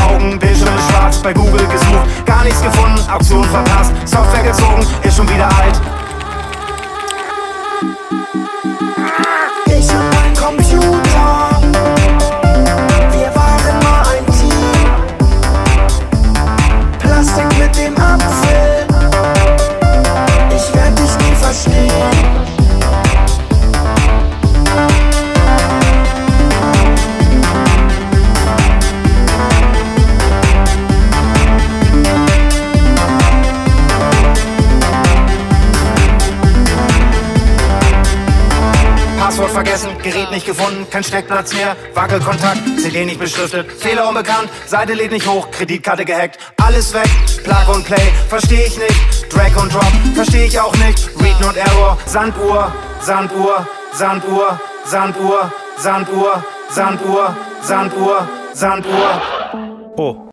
Augen, Bildschirm ist schwarz, bei Google gesucht, gar nichts gefunden, Auktion verpasst, Software gezogen, ist schon wieder alt. Ich hab einen Computer, wir waren mal ein Team. Plastik mit dem Apfel, ich werd dich nie verstehen. Passwort vergessen, Gerät nicht gefunden, kein Steckplatz mehr, Wackelkontakt, CD nicht beschriftet, Fehler unbekannt, Seite lädt nicht hoch, Kreditkarte gehackt, alles weg, Plug und Play, versteh ich nicht, Drag und Drop, versteh ich auch nicht, Read Not Error, Sanduhr, Sanduhr, Sanduhr, Sanduhr, Sanduhr, Sanduhr, Sanduhr, Sanduhr. Oh,